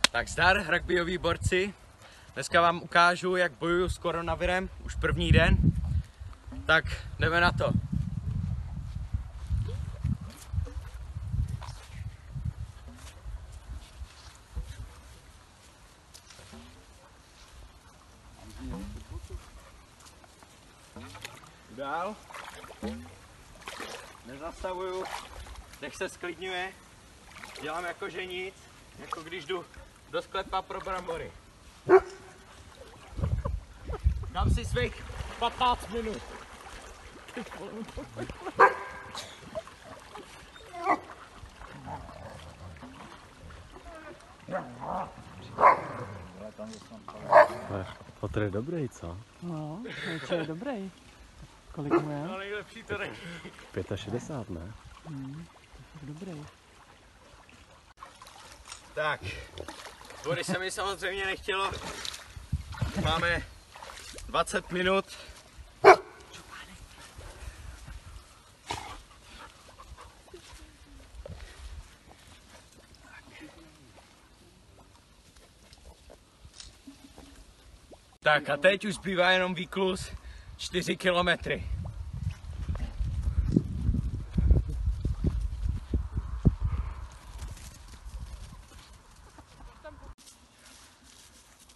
Tak zdar, rugbyoví borci. Dneska vám ukážu, jak bojuju s koronavirem, už první den. Tak jdeme na to. Dál. Nezastavuju, dech se sklidňuje. Dělám jako že nic, jako když jdu do sklepa pro brambory. Dám si svých 15 minut. Petr je dobrý, co? No, to je dobrý. Kolik mu je? No nejlepší to není. 65, ne? Dobrý. Tak, vody se mi samozřejmě nechtělo. Máme 20 minut. Tak a teď už zbývá jenom výklus 4 kilometry.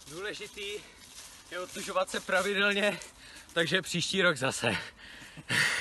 Důležitý je otužovat se pravidelně, takže příští rok zase.